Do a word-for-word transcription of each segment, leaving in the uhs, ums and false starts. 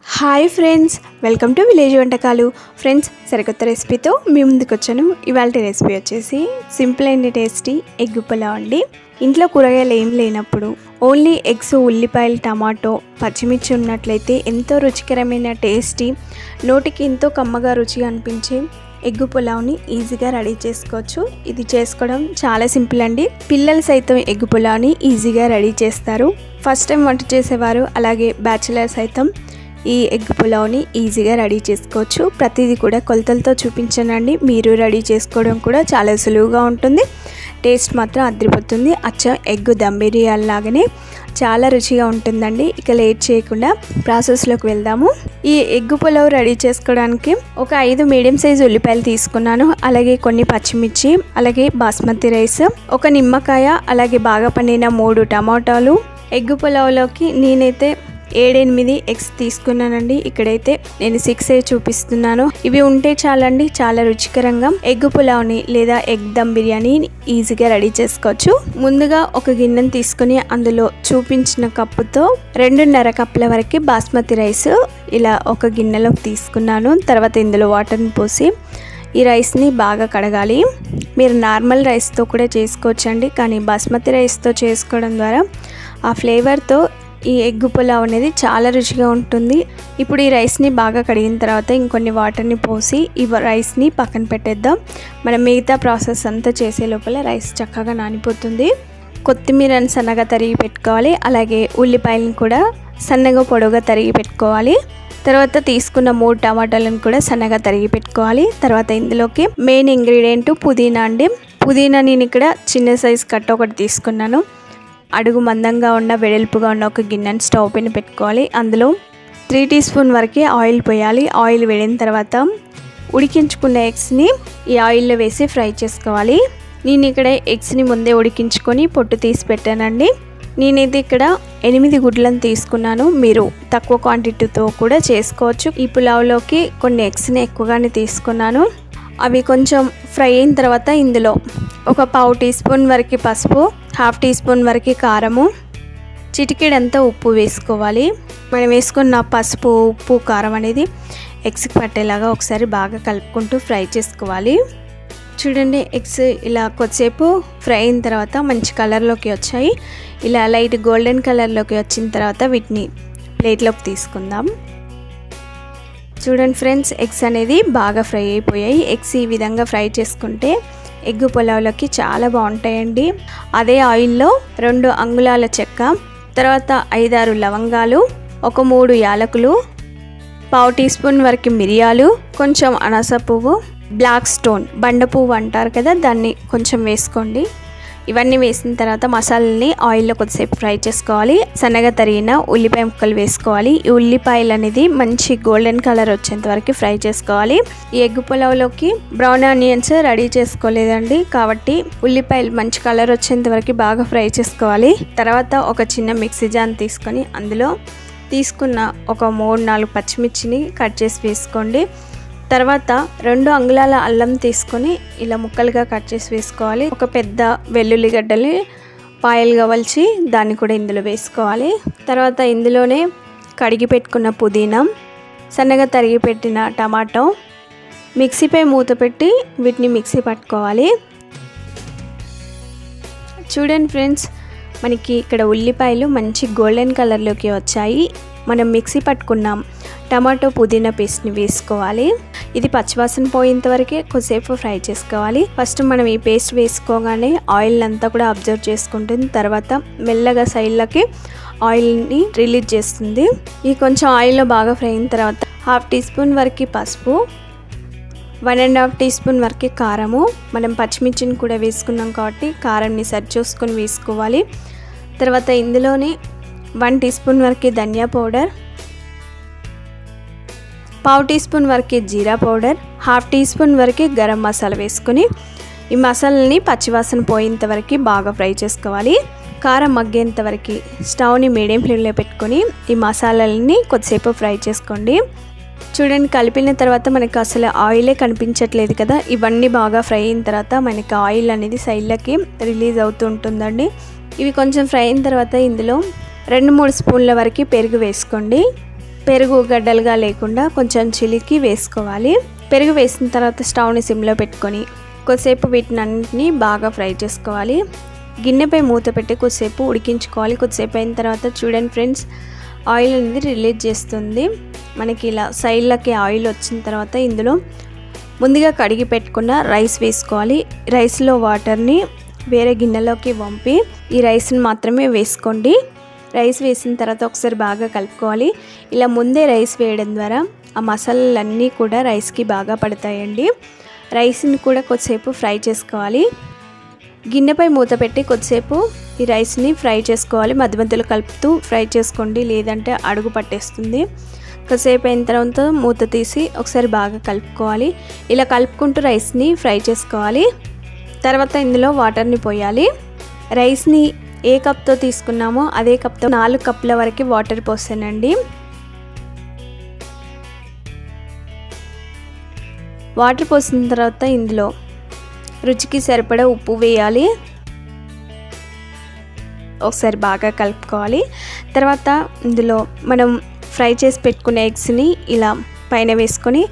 Hi friends, welcome to village వంటకాలు. Friends, సరికొత్త రెసిపీతో మీ ముందుకు వచ్చాను. ఇవాళ రెసిపీ వచ్చేసి simple and tasty egg pulao అండి. ఇంట్లో కూరగాయలు ఏం లేనప్పుడు ఓన్లీ ఎగ్స్, ఉల్లిపాయలు, టమాటో, పచ్చిమిర్చి ఉన్నట్లయితే ఎంతో రుచికరమైన టేస్టీ, నోటికి ఎంతో కమ్మగా రుచి అనిపించే ఎగ్ పులావ్ని ఈజీగా రెడీ చేసుకోవచ్చు. ఇది చేసుకోవడం చాలా సింపుల్ అండి. పిల్లలు సైతం ఎగ్ పులావ్ని ఈజీగా రెడీ చేస్తారు. ఫస్ట్ టైం వంట చేసేవారు అలాగే బ్యాచిలర్ సైతం ఈ ఎగ్ పులావ్ని ఈజీగా రెడీ చేసుకోవచ్చు. ప్రతిదీ కూడా కొలతలతో చూపించానండి. మీరు రెడీ చేసుకోవడం కూడా చాలా సులువుగా ఉంటుంది. టేస్ట్ మాత్రం అదిరిపోతుంది. అచ్చం ఎగ్ దమ్ బిర్యానీ లాగానే చాలా రుచిగా ఉంటుందండి. ఇక లేట్ చేయకుండా ప్రాసెస్లోకి వెళ్దాము. ఈ ఎగ్ పులావ్ రెడీ చేసుకోవడానికి ఒక ఐదు మీడియం సైజు ఉల్లిపాయలు తీసుకున్నాను. అలాగే కొన్ని పచ్చిమిర్చి, అలాగే బాస్మతి రైస్, ఒక నిమ్మకాయ, అలాగే బాగా పండిన మూడు టమాటాలు. ఎగ్ పులావ్లోకి నేనైతే ఏడెనిమిది ఎగ్స్ తీసుకున్నానండి. ఇక్కడైతే నేను సిక్స్ ఏ చూపిస్తున్నాను. ఇవి ఉంటే చాలండి, చాలా రుచికరంగా ఎగ్ పులావ్ని లేదా ఎగ్ దమ్ బిర్యానీ ఈజీగా రెడీ చేసుకోవచ్చు. ముందుగా ఒక గిన్నెను తీసుకుని అందులో చూపించిన కప్పుతో రెండున్నర కప్పుల వరకు బాస్మతి రైస్ ఇలా ఒక గిన్నెలోకి తీసుకున్నాను. తర్వాత ఇందులో వాటర్ని పోసి ఈ రైస్ని బాగా కడగాలి. మీరు నార్మల్ రైస్తో కూడా చేసుకోవచ్చండి, కానీ బాస్మతి రైస్తో చేసుకోవడం ద్వారా ఆ ఫ్లేవర్తో ఈ ఎగ్ పులావ్ అనేది చాలా రుచిగా ఉంటుంది. ఇప్పుడు ఈ రైస్ని బాగా కడిగిన తర్వాత ఇంకొన్ని వాటర్ని పోసి ఈ రైస్ని పక్కన పెట్టేద్దాం. మనం మిగతా ప్రాసెస్ అంతా చేసే లోపల రైస్ చక్కగా నానిపోతుంది. కొత్తిమీరని సన్నగా తరిగి పెట్టుకోవాలి. అలాగే ఉల్లిపాయలను కూడా సన్నగా పొడవుగా తరిగి పెట్టుకోవాలి. తర్వాత తీసుకున్న మూడు టమాటాలను కూడా సన్నగా తరిగి పెట్టుకోవాలి. తర్వాత ఇందులోకి మెయిన్ ఇంగ్రీడియంట్ పుదీనా అండి. పుదీనా నేను ఇక్కడ చిన్న సైజ్ కట్ట ఒకటి తీసుకున్నాను. అడుగు మందంగా ఉన్న వెడల్పుగా ఉన్న ఒక గిన్నెని స్టవ్ పైన పెట్టుకోవాలి. అందులో త్రీ టీ స్పూన్ వరకు ఆయిల్ పోయాలి. ఆయిల్ వేడిన తర్వాత ఉడికించుకున్న ఎగ్స్ని ఈ ఆయిల్లో వేసి ఫ్రై చేసుకోవాలి. నేను ఇక్కడ ఎగ్స్ని ముందే ఉడికించుకొని పొట్టు తీసి పెట్టానండి. నేనైతే ఇక్కడ ఎనిమిది గుడ్లను తీసుకున్నాను. మీరు తక్కువ క్వాంటిటీతో కూడా చేసుకోవచ్చు. ఈ పులావ్లోకి కొన్ని ఎగ్స్ని ఎక్కువగానే తీసుకున్నాను. అవి కొంచెం ఫ్రై అయిన తర్వాత ఇందులో ఒక పావు టీ స్పూన్ వరకు పసుపు, హాఫ్ టీ స్పూన్ వరకు కారము, చిటికెడంతా ఉప్పు వేసుకోవాలి. మనం వేసుకున్న పసుపు, ఉప్పు, కారం అనేది ఎగ్స్కి పట్టేలాగా ఒకసారి బాగా కలుపుకుంటూ ఫ్రై చేసుకోవాలి. చూడండి, ఎగ్స్ ఇలా కొద్దిసేపు ఫ్రై అయిన తర్వాత మంచి కలర్లోకి వచ్చాయి. ఇలా లైట్ గోల్డెన్ కలర్లోకి వచ్చిన తర్వాత వీటిని ప్లేట్లోకి తీసుకుందాం. చూడండి ఫ్రెండ్స్, ఎగ్స్ అనేది బాగా ఫ్రై అయిపోయాయి. ఎగ్స్ ఈ విధంగా ఫ్రై చేసుకుంటే ఎగ్ పులావ్లోకి చాలా బాగుంటాయండి. అదే ఆయిల్లో రెండు అంగుళాల చెక్క, తర్వాత ఐదారు లవంగాలు, ఒక మూడు యాలకులు, పావు టీ స్పూన్ వరకు మిరియాలు, కొంచెం అనాస పువ్వు, బ్లాక్ స్టోన్ బండ పువ్వు అంటారు కదా, దాన్ని కొంచెం వేసుకోండి. ఇవన్నీ వేసిన తర్వాత మసాలాని ఆయిల్లో కొద్దిసేపు ఫ్రై చేసుకోవాలి. సన్నగా తరిగిన ఉల్లిపాయ ముక్కలు వేసుకోవాలి. ఈ ఉల్లిపాయలు అనేది మంచి గోల్డెన్ కలర్ వచ్చేంత వరకు ఫ్రై చేసుకోవాలి. ఈ ఎగ్ పులావ్లోకి బ్రౌన్ ఆనియన్స్ రెడీ చేసుకోలేదండి, కాబట్టి ఉల్లిపాయలు మంచి కలర్ వచ్చేంత వరకు బాగా ఫ్రై చేసుకోవాలి. తర్వాత ఒక చిన్న మిక్సీ జార్ తీసుకొని అందులో తీసుకున్న ఒక మూడు నాలుగు పచ్చిమిర్చిని కట్ చేసి వేసుకోండి. తర్వాత రెండు అంగుళాల అల్లం తీసుకొని ఇలా ముక్కలుగా కట్ చేసి వేసుకోవాలి. ఒక పెద్ద వెల్లుల్లి గడ్డని పాయలుగా వలిచి దాన్ని కూడా ఇందులో వేసుకోవాలి. తర్వాత ఇందులోనే కడిగి పెట్టుకున్న పుదీనా, సన్నగా తరిగి పెట్టిన టమాటో, మిక్సీపై మూత పెట్టి వీటిని మిక్సీ పట్టుకోవాలి. చూడండి ఫ్రెండ్స్, మనకి ఇక్కడ ఉల్లిపాయలు మంచి గోల్డెన్ కలర్లోకి వచ్చాయి. మనం మిక్సీ పట్టుకున్నాం టమాటో పుదీనా పేస్ట్ని వేసుకోవాలి. ఇది పచ్చివాసన పోయేంత వరకే కొద్దిసేపు ఫ్రై చేసుకోవాలి. ఫస్ట్ మనం ఈ పేస్ట్ వేసుకోగానే ఆయిల్ అంతా కూడా అబ్జర్వ్ చేసుకుంటుంది. తర్వాత మెల్లగా సైడ్లకి ఆయిల్ని రిలీజ్ చేస్తుంది. ఈ కొంచెం ఆయిల్లో బాగా ఫ్రై అయిన తర్వాత హాఫ్ టీ స్పూన్ వరకు పసుపు, one and half teaspoon వరకు కారము, మనం పచ్చిమిర్చిని కూడా వేసుకున్నాం కాబట్టి కారాన్ని సరి చూసుకొని వేసుకోవాలి. తర్వాత ఇందులోనే వన్ టీ స్పూన్ వరకు ధనియా పౌడర్, పావు టీ స్పూన్ వరకు జీరా పౌడర్, హాఫ్ టీ స్పూన్ వరకు గరం మసాలా వేసుకొని ఈ మసాలాని పచ్చివాసన పోయేంత వరకు బాగా ఫ్రై చేసుకోవాలి. కారం మగ్గేంత వరకు స్టవ్ని మీడియం ఫ్లేమ్లో పెట్టుకొని ఈ మసాలాలని కొద్దిసేపు ఫ్రై చేసుకోండి. చూడండి, కలిపిన తర్వాత మనకు అసలు ఆయిలే కనిపించట్లేదు కదా. ఇవన్నీ బాగా ఫ్రై అయిన తర్వాత మనకి ఆయిల్ అనేది సైడ్లకి రిలీజ్ అవుతూ ఉంటుందండి. ఇవి కొంచెం ఫ్రై అయిన తర్వాత ఇందులో రెండు మూడు స్పూన్ల వరకు పెరుగు వేసుకోండి. పెరుగు గడ్డలుగా లేకుండా కొంచెం చిలికి వేసుకోవాలి. పెరుగు వేసిన తర్వాత స్టవ్ని సిమ్లో పెట్టుకొని కొద్దిసేపు వీటినన్నింటినీ బాగా ఫ్రై చేసుకోవాలి. గిన్నెపై మూత పెట్టి కొద్దిసేపు ఉడికించుకోవాలి. కొద్దిసేపు అయిన తర్వాత చూడండి ఫ్రెండ్స్, ఆయిల్ అనేది రిలీజ్ చేస్తుంది. మనకి ఇలా సైడ్లకి ఆయిల్ వచ్చిన తర్వాత ఇందులో ముందుగా కడిగి పెట్టుకున్న రైస్ వేసుకోవాలి. రైస్లో వాటర్ని వేరే గిన్నెలోకి వంపి ఈ రైస్ని మాత్రమే వేసుకోండి. రైస్ వేసిన తర్వాత ఒకసారి బాగా కలుపుకోవాలి. ఇలా ముందే రైస్ వేయడం ద్వారా ఆ మసాలాలన్నీ కూడా రైస్కి బాగా పడతాయండి. రైస్ని కూడా కొద్దిసేపు ఫ్రై చేసుకోవాలి. గిన్నెపై మూత పెట్టి కొద్దిసేపు ఈ రైస్ని ఫ్రై చేసుకోవాలి. మధ్య మధ్యలో కలుపుతూ ఫ్రై చేసుకోండి, లేదంటే అడుగు పట్టేస్తుంది. కొద్దిసేపు అయిన తర్వాత మూత తీసి ఒకసారి బాగా కలుపుకోవాలి. ఇలా కలుపుకుంటూ రైస్ని ఫ్రై చేసుకోవాలి. తర్వాత ఇందులో వాటర్ని పోయాలి. రైస్ని ఏ కప్తో తీసుకున్నామో అదే కప్తో నాలుగు కప్పుల వరకు వాటర్ పోసానండి. వాటర్ పోసిన తర్వాత ఇందులో రుచికి సరిపడా ఉప్పు వేయాలి. ఒకసారి బాగా కలుపుకోవాలి. తర్వాత ఇందులో మనం ఫ్రై చేసి పెట్టుకున్న ఎగ్స్ని ఇలా పైన వేసుకొని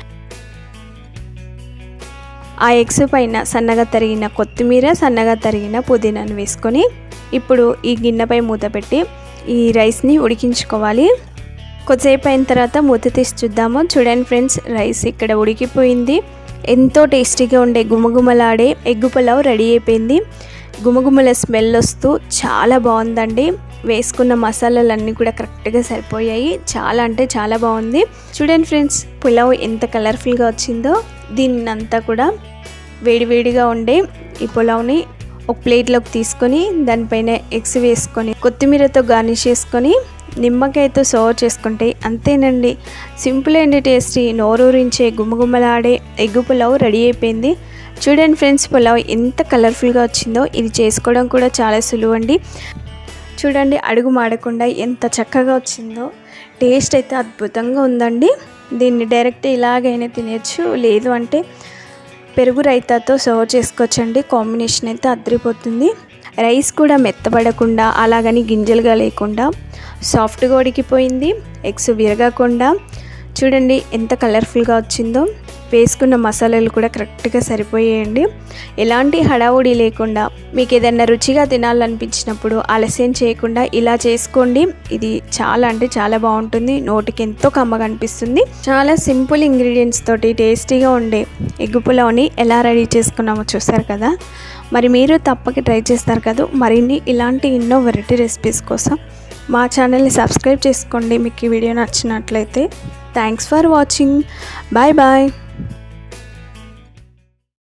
ఆ ఎగ్స్ పైన సన్నగా తరిగిన కొత్తిమీర, సన్నగా తరిగిన పుదీనాను వేసుకొని ఇప్పుడు ఈ గిన్నెపై మూత పెట్టి ఈ రైస్ని ఉడికించుకోవాలి. కొద్దిసేపు అయిన తర్వాత మూత తీసి చూద్దాము. చూడండి ఫ్రెండ్స్, రైస్ ఇక్కడ ఉడికిపోయింది. ఎంతో టేస్టీగా ఉండే గుమగుమలాడే ఎగ్గు పులావ్ రెడీ అయిపోయింది. గుమగుమల స్మెల్ వస్తూ చాలా బాగుందండి. వేసుకున్న మసాలాలన్నీ కూడా కరెక్ట్గా సరిపోయాయి. చాలా అంటే చాలా బాగుంది. చూడండి ఫ్రెండ్స్, పులావ్ ఎంత కలర్ఫుల్గా వచ్చిందో. దీన్ని అంతా కూడా వేడివేడిగా ఉండే ఈ పులావ్ని ఒక ప్లేట్లోకి తీసుకొని దానిపైన ఎగ్స్ వేసుకొని కొత్తిమీరతో గార్నిష్ చేసుకొని నిమ్మకాయతో సర్వ్ చేసుకుంటే అంతేనండి. సింపుల్ అండ్ టేస్టీ, నోరూరించే గుమగుమలాడే ఎగ్గు పులావ్ రెడీ అయిపోయింది. చూడండి ఫ్రెండ్స్, పులావ్ ఎంత కలర్ఫుల్గా వచ్చిందో. ఇది చేసుకోవడం కూడా చాలా సులువు అండి. చూడండి, అడుగు మాడకుండా ఎంత చక్కగా వచ్చిందో. టేస్ట్ అయితే అద్భుతంగా ఉందండి. దీన్ని డైరెక్ట్ ఇలాగైనా తినచ్చు, లేదు అంటే పెరుగు రైతాతో సర్వ్ చేసుకోవచ్చండి. కాంబినేషన్ అయితే అదిరిపోతుంది. రైస్ కూడా మెత్తబడకుండా అలాగని గింజలుగా లేకుండా సాఫ్ట్గా ఉడికిపోయింది. ఎగ్స్ విరగకుండా చూడండి ఎంత కలర్ఫుల్గా వచ్చిందో. వేసుకున్న మసాలాలు కూడా కరెక్ట్గా సరిపోయాయండి. ఎలాంటి హడావుడి లేకుండా మీకు ఏదైనా రుచిగా తినాలనిపించినప్పుడు ఆలస్యం చేయకుండా ఇలా చేసుకోండి. ఇది చాలా అంటే చాలా బాగుంటుంది. నోటికి ఎంతో కమ్మగా అనిపిస్తుంది. చాలా సింపుల్ ఇంగ్రీడియంట్స్ తోటి టేస్టీగా ఉండే ఎగ్గు పులావ్ని ఎలా రెడీ చేసుకున్నామో చూసారు కదా. మరి మీరు తప్పక ట్రై చేస్తారు కదా. మరిన్ని ఇలాంటి ఎన్నో వెరైటీ రెసిపీస్ కోసం మా ఛానల్ని సబ్స్క్రైబ్ చేసుకోండి. మీకు ఈ వీడియో నచ్చినట్లయితే. Thanks for watching. Bye bye.